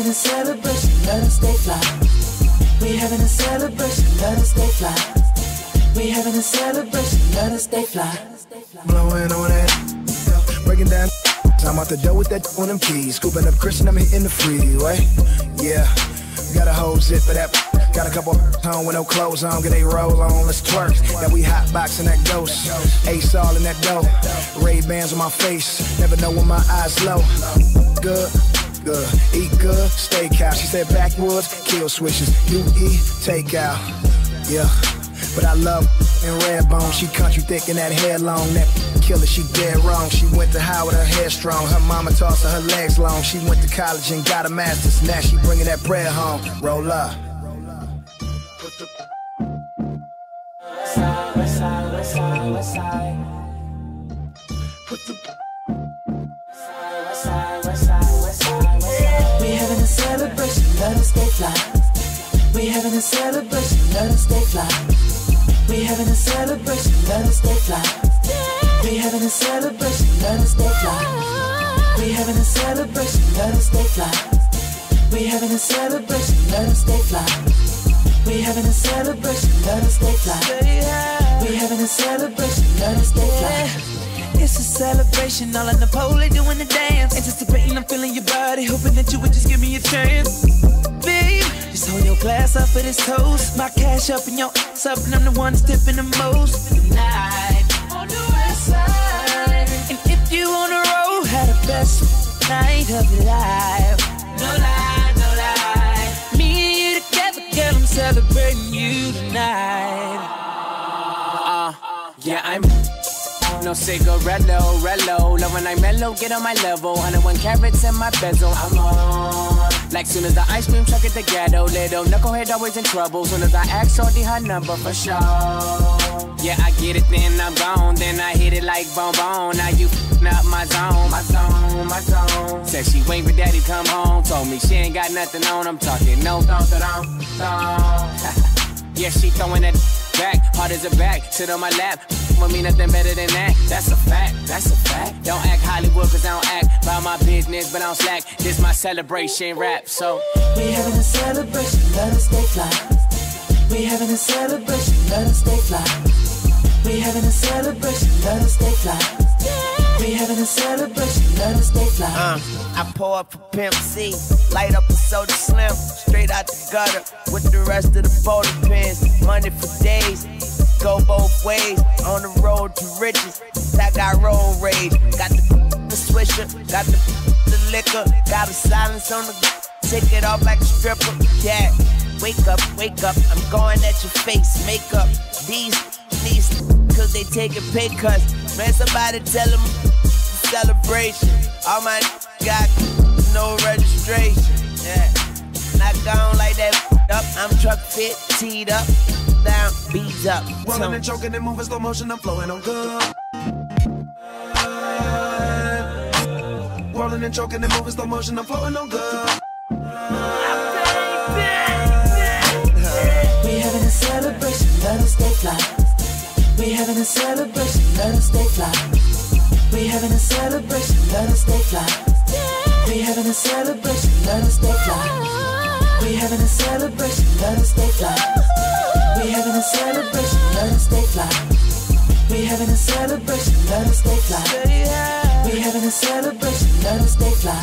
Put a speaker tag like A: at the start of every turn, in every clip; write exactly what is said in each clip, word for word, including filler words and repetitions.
A: having a celebration, let us stay fly. We having a celebration, let us stay fly. We having a celebration, let us stay fly.
B: Blowing on that, breaking down. I'm out the door with that on them keys. Scooping up Christian, I'm hitting the freeway. Yeah, got a whole zip for that. Got a couple home with no clothes on, get a roll on, let's twerk. Now we hot boxing that ghost. Ace all in that dough. Ray-Bans on my face, never know when my eyes low. Good, good, eat good, steakhouse. She said backwoods, kill switches. You eat, take out. Yeah, but I love in red bone. She country thick and that hair long. That killer, she dead wrong. She went to Howard, her hair strong. Her mama tossed her, her legs long. She went to college and got a master's. Now she bringing that bread home. Roll up.
A: Side, west side, west side, west side.
B: Put the
A: West side, west side, west side, west side. We having a celebration, let us stay fly. We having a celebration, let us stay fly. We having a celebration, let us stay fly. We having a celebration, let us stay fly. We having a celebration, let us stay fly. We having a celebration, let us stay fly. We having a celebration, let us stay fly. We having a celebration, let us stay fly.
C: It's a celebration, all on the pole, they doing the dance. Anticipating, I'm feeling your body, hoping that you would just give me a chance. Babe, just hold your glass up for this toast. My cash up and your ass up, and I'm the one tipping the most. Tonight, on the west side. And if you on the road, had the best night of your life. No lie, no lie. Me and you together, girl, I'm celebrating you tonight.
D: Uh, yeah, I'm no cigarello, rello. Love when I mellow, get on my level. one oh one carats in my bezel, I'm on. Like soon as the ice cream truck at the ghetto, little knucklehead always in trouble. Soon as I ask shorty her number for sure. Yeah, I get it, then I'm gone. Then I hit it like bone bone. Now you f***ing up my zone, my zone, my zone. Said she wait for daddy come home. Told me she ain't got nothing on. I'm talking no, don't, don't, don't. Yeah, she throwing that back, hard as a back, sit on my lap. Want me nothing better than that. That's a fact, that's a fact. Don't act Hollywood, cause I don't act about my business, but I don't slack. This my celebration rap, so
A: we having a celebration, let us stay fly. We having a celebration, let us stay fly. We having a celebration, let us stay fly. We having a celebration, let us stay fly.
C: Uh, I pour up for Pimp C, light up a soda slim, straight out the gutter with the rest of the bowling pins. Money for days, go both ways, on the road to riches. I got road rage, got the, the swisher, got the, the liquor, got a silence on the take it off like a stripper. Yeah, wake up, wake up, I'm going at your face, makeup. These, these, cause they taking pay cuts. Man, somebody tell them celebration. All my got no registration. Yeah, not gone like that up. I'm truck fit, teed up, down, beats up.
B: Rolling and choking and moving slow motion, I'm flowing on good. Rolling and choking and moving slow motion, I'm flowing on good.
A: We having a celebration, let us stay fly. We having a celebration, let us stay fly. We having a celebration, let us stay fly. We having a celebration, let us stay fly. We having a celebration, let us stay fly. We having a celebration, let us stay fly. We having a celebration, let us stay fly. We having a celebration, let us stay fly.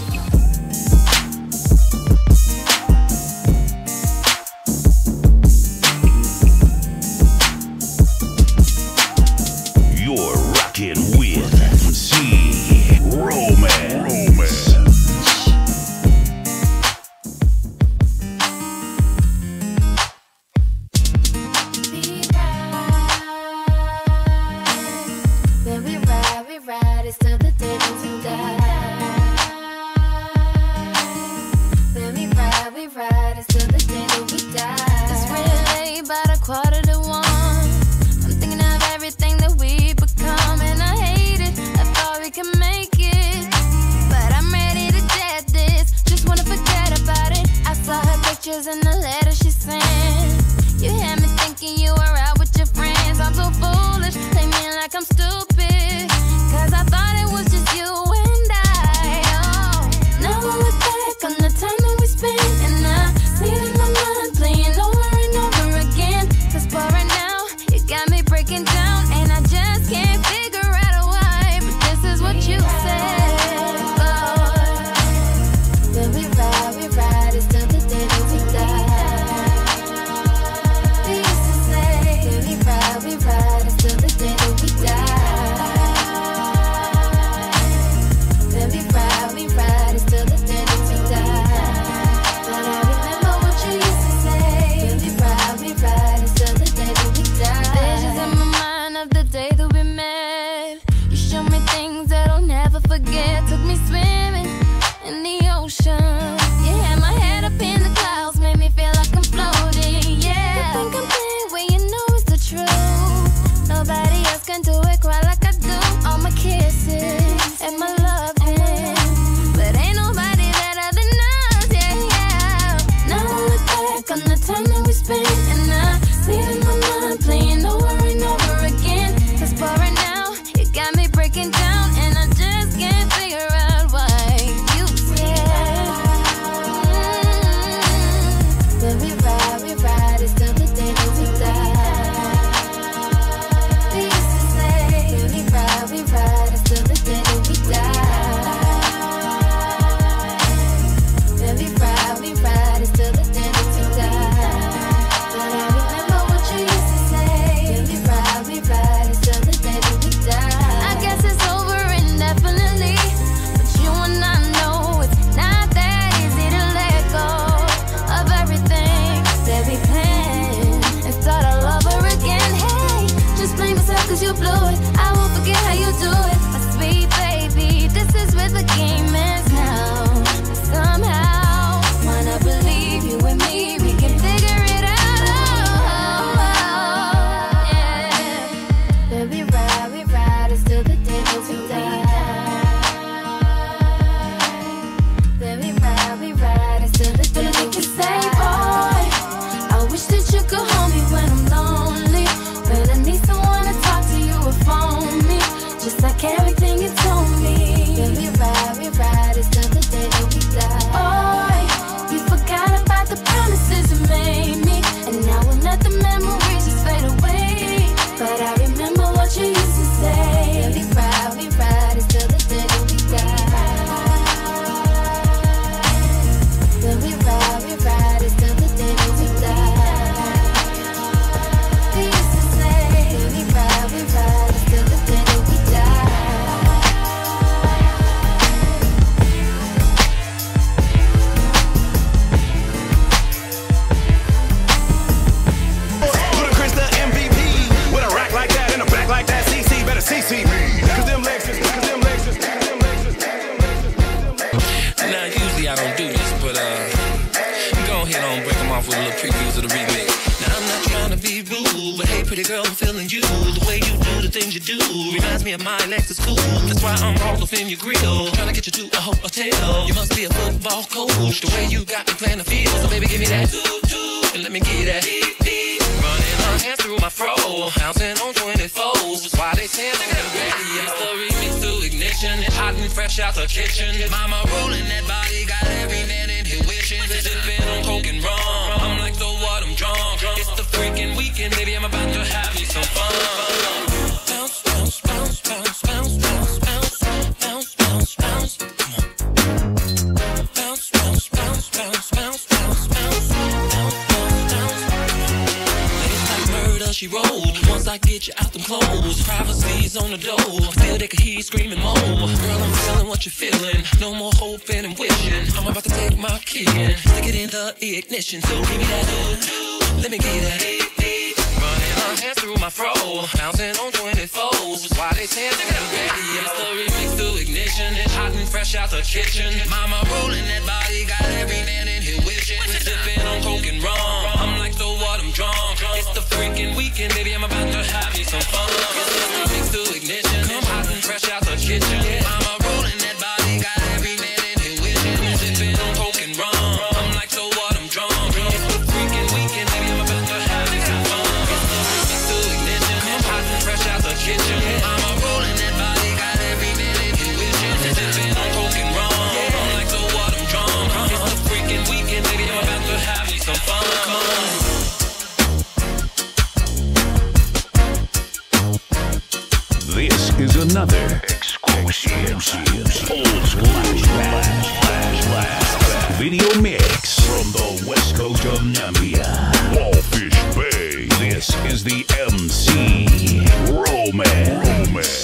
E: You're rocking with McRomance.
F: When we ride, we ride, it's till the day that we die. When we ride, we ride, it's till the day that we die. It's really about a quarter to one. I'm thinking of everything that we become, and I hate it. I thought we could make it, but I'm ready to jet this. Just wanna forget about it. I saw her pictures in the letter she sent. You had me thinking you were out with your friends. I'm so foolish, play me like I'm stupid, cause I thought it was just you and I. Oh, now I look back on the time that
G: C C me. Cause them Lexus, cause them Lexus, cause them Lexus.
H: Now, usually I don't do this, but uh, go ahead on break them off with a little previews of the remix. Now, I'm not trying to be rude, but hey, pretty girl, I'm feeling you. The way you do the things you do reminds me of my Lexus cool. That's why I'm all up in your grill, trying to get you to a hotel. You must be a football coach, the way you got me playing the field. So baby, give me that doo-doo, and let me get that deep-deep. Running my hands through my fro, bouncing on twenty-fours. That's why they tell me I'm ready. It's the remix to ignition, hot and fresh out the kitchen. Mama rolling that body, got every man in here wishing. Sipping on coke and rum, I'm like, so what, I'm drunk. It's the freaking weekend, baby, I'm about to have me some fun. Bounce, bounce, bounce, bounce, bounce, bounce, bounce, bounce, bounce, bounce. Come on. Bounce, bounce, bounce, bounce, bounce, bounce, bounce, bounce, bounce, bounce. Ladies like murder, she rolled. Once I get you out them clothes, privacy's on the door. Feel they could hear you screaming more. Girl, I'm feeling what you're feeling. No more hoping and wishing. I'm about to take my key and stick it in the ignition. So give me that do, let me get that deep, deep. Running my hands through my fro, bouncing on twenty-fours. That's why they tell me I'm ready. It's the remix to ignition, hot and fresh out the kitchen. Mama rolling that body, got every man in here wishing. Sipping on coke and rum, I'm like, so what, I'm drunk. It's the freaking weekend, baby, I'm about to have me some fun. It's the remix to ignition, hot and fresh out the kitchen. Mama rolling that body, got every man in here wishing. Sipping on coke and rum, I'm like, so what, I'm drunk. It's the freaking weekend, baby, I'm about to have me some fun. It's the remix to ignition, hot and fresh out the kitchen. Mama rolling that body, got every man in here wishing. Sipping on coke and rum, I'm like, so what, I'm drunk. It's the freaking weekend, baby, I'm about to have me some fun.
E: This is another exclusive old flash, flash, flash, flash video mix from the west coast of Namibia, Wallfish Bay. This is the M C Romance. Romance.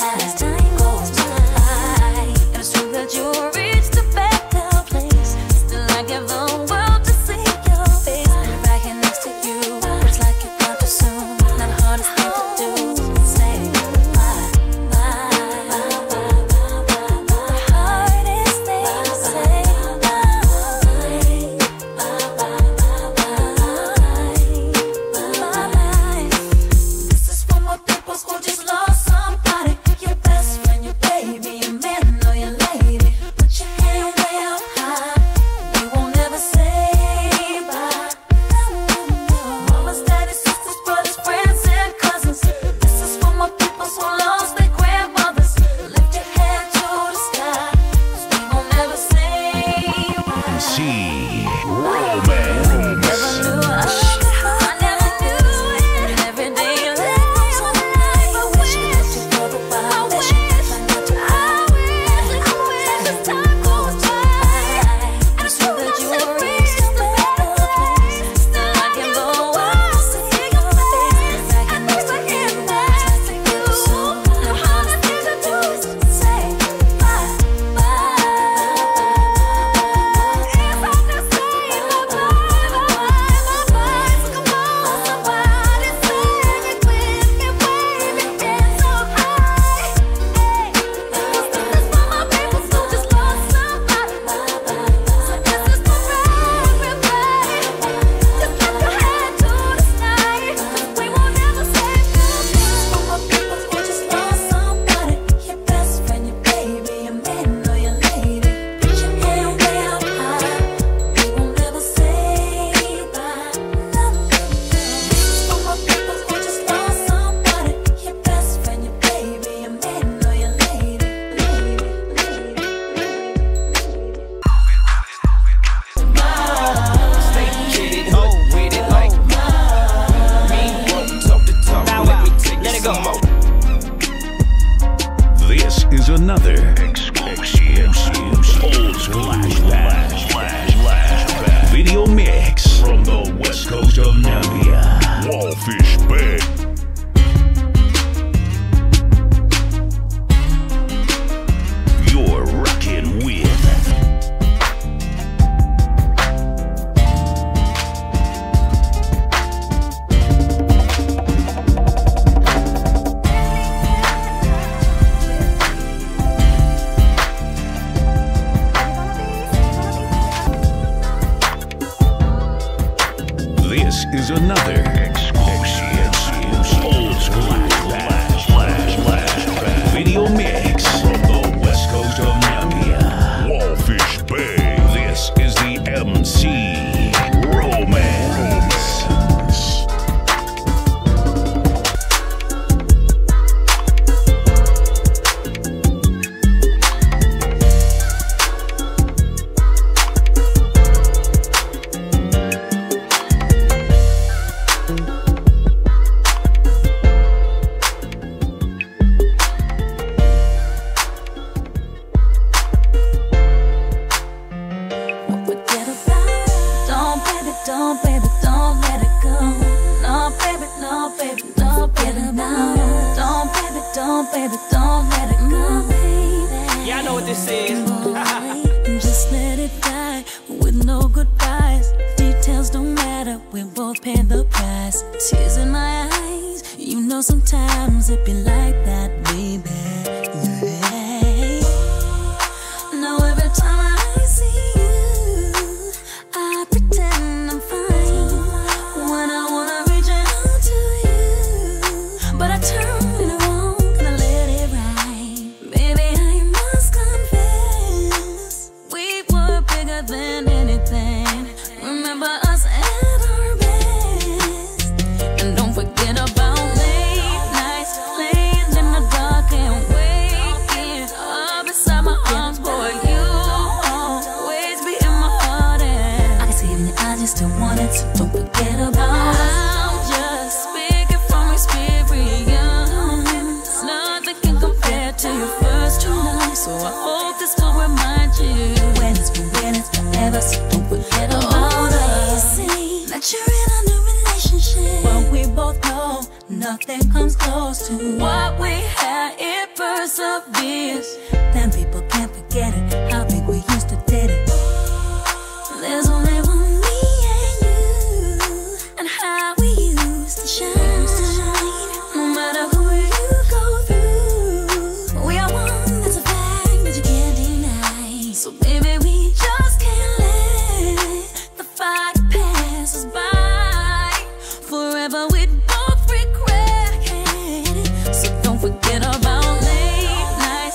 F: You'll reach the back down place.
E: C Romance. This is another exclusive old flashback, flashback video mix from the west coast of Namibia, Wallfish Bay. You're rocking with This is another exclusive old flash, flash, flash, video mix from the west coast of Namibia, Wallfish Bay. This is the M C Romance.
F: Don't, baby, don't let it go. No, baby, no, baby, no, baby, no. Don't, baby, don't, baby, don't let it go, baby.
D: Yeah, I know what this is.
F: Just let it die with no goodbyes. Details don't matter, we both pay the price. Tears in my eyes, you know sometimes it be like that, baby. Yeah. Now every time I see you, I pretend I'm fine when I wanna reach out to you, but I turn it around and I let it ride. Baby, I must confess, we were bigger than anything. Remember us at our best, and don't forget about late nights, laying in the dark and waking up inside my arms, boy. You always be in my heart, and I can see it in your eyes, you still want it, so don't forget about it. I'm just speaking from experience. Nothing can compare to your first true love, so I hope this will remind you when it's been, when it's forever, so don't forget about us. That you're in a new relationship, well, we both know nothing comes close to what we had. It perseveres, then people can't forget it, how big we used to did it. There's only one me and you, and how we used to shine. No matter who you go through, we are one, that's a fact that you can't deny. So baby, we just can't let the fight pass us by. Forever we both regret it, so don't forget about late nights,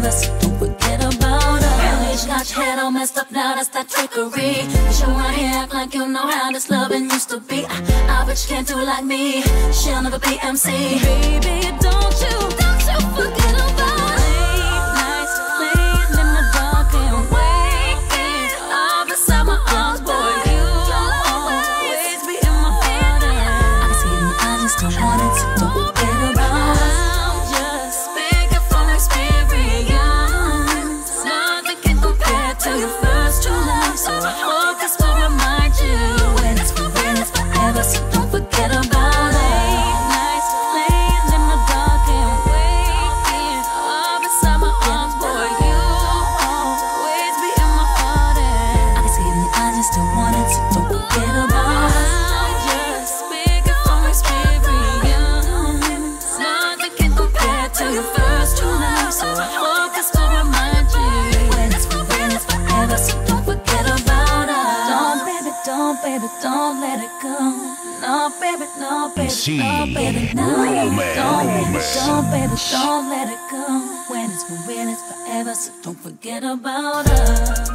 F: forever, so don't forget about her. Your got your head all messed up now, that's that trickery. You should wanna act like you know how this loving used to be. I, I bet you can't do like me, she'll never be M C. Baby, don't you, don't you forget about her. Late nights, laying in the dark and waking up beside my arms, boy, you'll always be in my heart. I can see it in your eyes, just don't want it, so don't forget about her. I'm just speaking from experience. Nothing can compare to your first true love, so I hope this will remind you when it's for real, it's forever, so don't forget about it. Late nights, laying in the dark and waking up inside my arms, boy, you'll always be in my heart. I can see it in your eyes, you still want it, so don't forget about it. I'm just speaking from experience. Nothing can compare to your first true love, so I hope this will remind you when it's for real, it's forever, so don't forget about it. Don't, baby, don't, baby, don't let it go. No, baby, no, baby,
E: See,
F: no, baby, no.
E: romance.
F: Don't, baby, don't, baby, don't let it go. When it's for real, it's forever, so don't forget about her.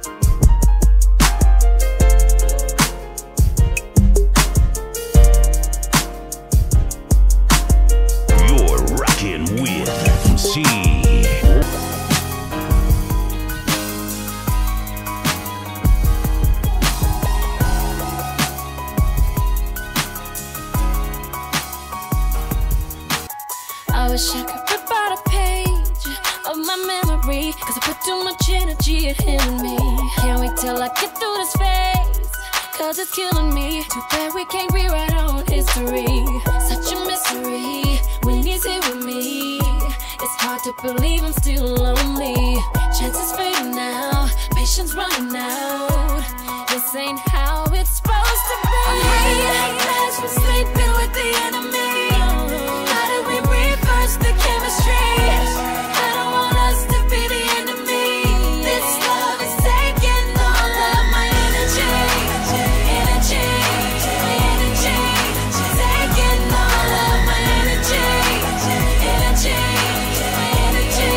E: You're rocking with C.
F: I wish I could rip out a page of my memory, cause I put too much energy in me. Can't wait till I get through this phase, cause it's killing me. Too bad we can't rewrite our own history. Such a mystery when he's here with me. It's hard to believe I'm still lonely. Chances fading now, patience running out. This ain't how it's supposed to be. I'm having nightmares from sleeping with the enemy. How do we reverse the chemistry? I don't want us to be the enemy. This love is taking all of my energy. Energy, energy, taking all of my energy. Energy, energy,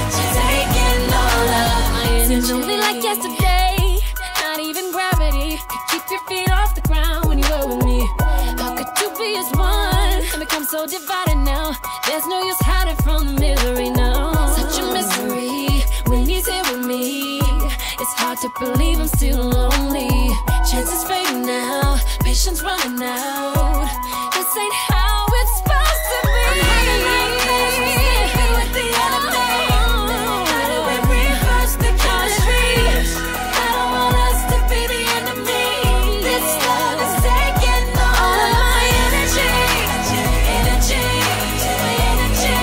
F: taking all of my energy. Seems only like yesterday, not even gravity could keep your feet off the ground when you were with me. How could two be as one and become so divided now? There's no use hiding from the misery now. Such a mystery when he's here with me. It's hard to believe I'm still lonely. Chances fading now, patience running out. This ain't how it's supposed to be. I'm having nightmares from sleeping with the enemy. How do we reverse the chemistry? I don't want us to be the enemy. This love is taking all of my energy. Energy, energy,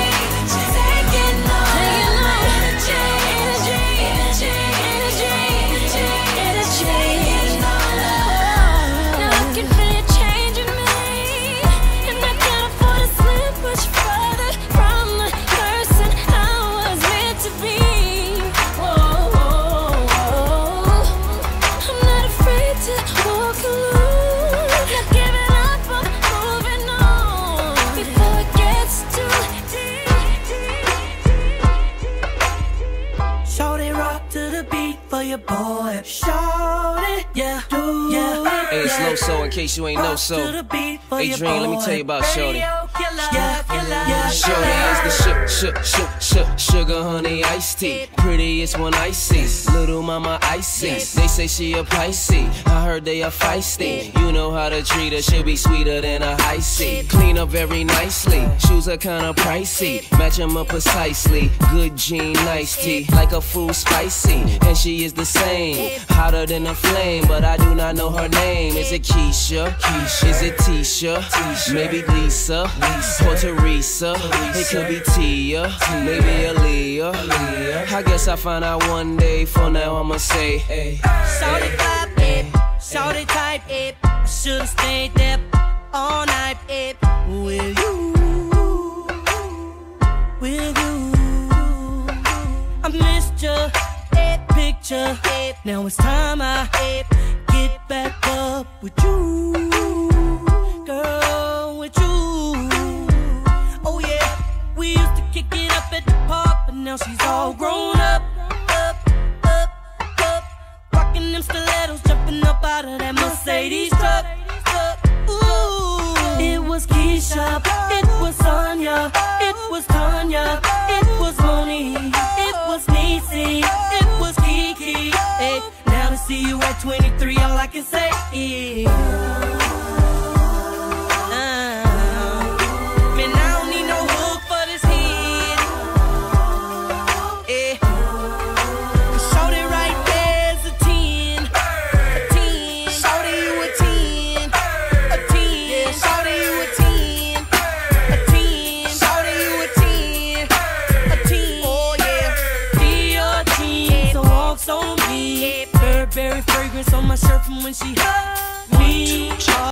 F: taking all of my energy. Energy, energy, energy, energy, taking all of. Now I can feel you changing me, and I can't afford to slip much further from the person I was meant to be. Whoa, whoa, whoa. I'm not afraid to walk alone. Not giving up, I'm moving on before it gets too deep.
A: Shorty rock to the beat for your boy. Shorty, yeah, do yeah.
I: Hey, it's Loso, in case you ain't know so. Hey, Dream, let me tell you about Shorty.
A: Yeah, yeah,
I: Shorty is the shook, shook, shook, shook, sugar, honey, iced tea. Prettiest one I see, little mama icy. They say she a Pisces, I heard they are feisty. You know how to treat her, she'll be sweeter than a high C. Clean up very nicely, shoes are kinda pricey. Match them up precisely, good jean, nice tea. Like a food spicy, and she is the same. Hotter than a flame, but I do not know her name. Is it Keisha? Keisha. Is it Tisha? Tisha. Maybe Lisa? Lisa. Or Teresa? It could be Tia. Tia. Maybe Aaliyah. Aaliyah. I guess I'll find out one day. For now, I'ma say, hey.
A: Shorty clap it, shorty type it. I should've stayed there all night it. With you, with you. I missed your picture. Now it's time I get back up with you, girl, with you. Oh yeah, we used to kick it up at the park, but now
J: now she's all grown up. Up, up, up. Rocking them stilettos, jumping up out of that Mercedes truck. Ooh, it was Keisha, it was Sonya, it was Tanya, it was Moni, it was Niecy, it was Kiki. Hey, now to see you at twenty-three, all I can say is, uh, man, I don't need no hook for this head. Yeah, shorty right there's a ten, a ten, shorty you a ten, a ten, yeah, shorty you a ten, a ten, shorty you a ten, a ten, oh yeah, Dior jeans, so walks on me, Burberry fragrance on my shirt from when she hugged me.